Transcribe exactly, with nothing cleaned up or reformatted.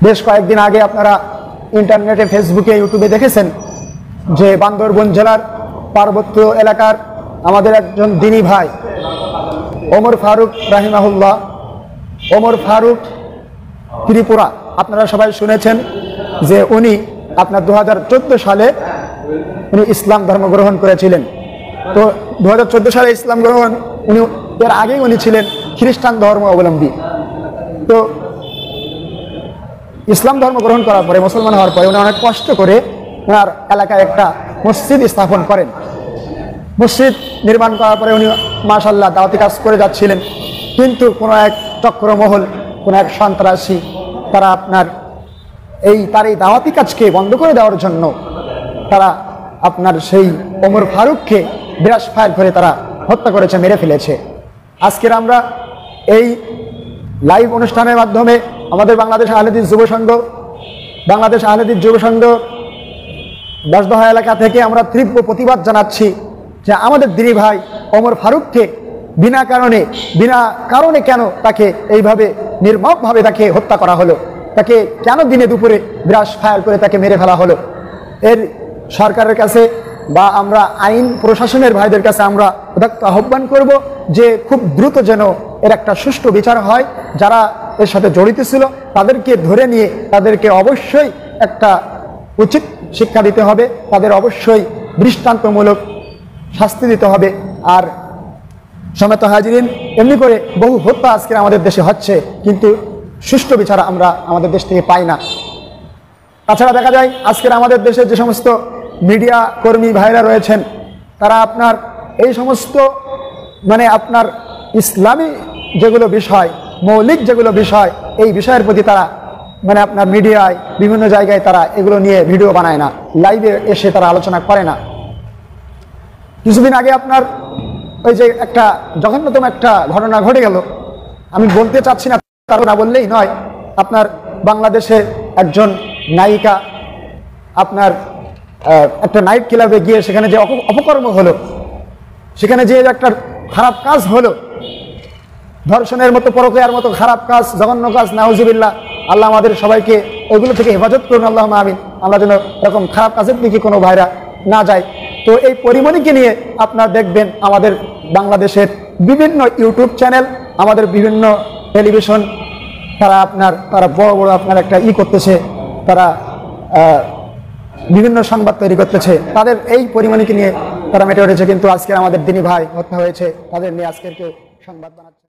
বেশ কয়েকদিন আগে আপনারা ইন্টারনেটে, ফেসবুকে, ইউটিউবে দেখেছেন যে বান্দরবান জেলার পার্বত্য এলাকার আমাদের একজন দিনী ভাই ওমর ফারুক রাহিমাহুল্লাহ, ওমর ফারুক ত্রিপুরা, আপনারা সবাই শুনেছেন যে উনি আপনার দু হাজার চোদ্দো সালে উনি ইসলাম ধর্ম গ্রহণ করেছিলেন। তো দু হাজার চোদ্দো সালে ইসলাম গ্রহণ, উনি এর আগেই উনি ছিলেন খ্রিস্টান ধর্ম অবলম্বী। তো ইসলাম ধর্ম গ্রহণ করার পরে, মুসলমান হওয়ার পরে উনি অনেক কষ্ট করে ওনার এলাকায় একটা মসজিদ স্থাপন করেন। মসজিদ নির্মাণ করার পরে উনি মাশাআল্লাহ দাওয়াতি কাজ করে যাচ্ছিলেন, কিন্তু কোনো এক চক্রমহল, কোনো এক সন্ত্রাসী তারা আপনার এই তার এই দাওয়াতি কাজকে বন্ধ করে দেওয়ার জন্য তারা আপনার সেই ওমর ফারুককে বিরাস ফায়ার করে তারা হত্যা করেছে, মেরে ফেলেছে। আজকের আমরা এই লাইভ অনুষ্ঠানের মাধ্যমে আমাদের বাংলাদেশ আহলে হাদিস যুব সংঘ, বাংলাদেশ আহলে হাদিস যুব সংঘ দশদহা এলাকা থেকে আমরা তীব্র প্রতিবাদ জানাচ্ছি যে আমাদের দিনী ভাই ওমর ফারুককে বিনা কারণে বিনা কারণে কেন তাকে এইভাবে নির্মমভাবে তাকে হত্যা করা হলো, তাকে কেন দিনে দুপুরে বিরাস ফায়ার করে তাকে মেরে ফেলা হলো। এর সরকারের কাছে বা আমরা আইন প্রশাসনের ভাইদের কাছে আমরা উদাত্ত আহ্বান করব যে খুব দ্রুত যেন এর একটা সুষ্ঠু বিচার হয়। যারা এর সাথে জড়িত ছিল তাদেরকে ধরে নিয়ে তাদেরকে অবশ্যই একটা উচিত শিক্ষা দিতে হবে, তাদের অবশ্যই দৃষ্টান্তমূলক শাস্তি দিতে হবে। আর সমেত হাজিরিন, এমনি করে বহু হত্যা আজকে আমাদের দেশে হচ্ছে, কিন্তু সুষ্ঠু বিচার আমরা আমাদের দেশ থেকে পাই না। তাছাড়া দেখা যায় আজকের আমাদের দেশে যে সমস্ত মিডিয়া কর্মী ভাইরা রয়েছেন তারা আপনার এই সমস্ত মানে আপনার ইসলামী যেগুলো বিষয়, মৌলিক যেগুলো বিষয়, এই বিষয়ের প্রতি তারা মানে আপনার মিডিয়ায় বিভিন্ন জায়গায় তারা এগুলো নিয়ে ভিডিও বানায় না, লাইভে এসে তারা আলোচনা করে না। কিছুদিন আগে আপনার ওই যে একটা জঘন্যতম একটা ঘটনা ঘটে গেল, আমি বলতে চাচ্ছি না, তারপর না বললেই নয়। আপনার বাংলাদেশে একজন নায়িকা আপনার একটা নাইট ক্লাবে গিয়ে সেখানে যে অপকর্ম হলো, সেখানে যে একটা খারাপ কাজ হলো, ধর্ষণের মতো, পরকীয়ার মতো খারাপ কাজ, জঘন্য কাজ, নাউজুবিল্লাহ, আল্লাহ আমাদের সবাইকে ওইগুলো থেকে হেফাজত করুন, আল্লাহ আমিন। আমরা যেন এরকম খারাপ কাজের দিকে কোনো ভাইরা না যায়। তো এই পরিমণিকে নিয়ে আপনার দেখবেন আমাদের বাংলাদেশের বিভিন্ন ইউটিউব চ্যানেল, আমাদের বিভিন্ন টেলিভিশন, তারা আপনার তারা বড় বড় আপনার একটা ই করতেছে, তারা বিভিন্ন সংবাদ তৈরি করতেছে, তাদের এই পরিমণিকে নিয়ে তারা মেতে উঠেছে। কিন্তু আজকে আমাদের দিনী ভাই হত্যা হয়েছে, তাদের নিয়ে আজকের কেউ সংবাদ বানাচ্ছে।